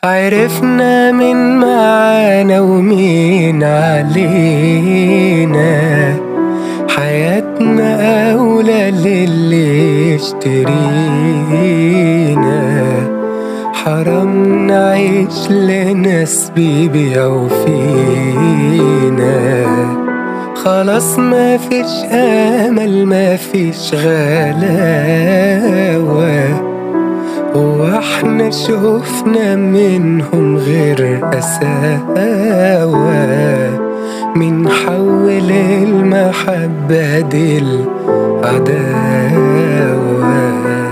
عرفنا مين معانا ومين علينا، حياتنا أولى للي يشترينا. حرام نعيش لناس بيبيعوا فينا، خلاص مفيش أمل مفيش غلاوة. هو احنا شوفنا منهم غير قساوة؟ مين حول المحبة دي العداوة؟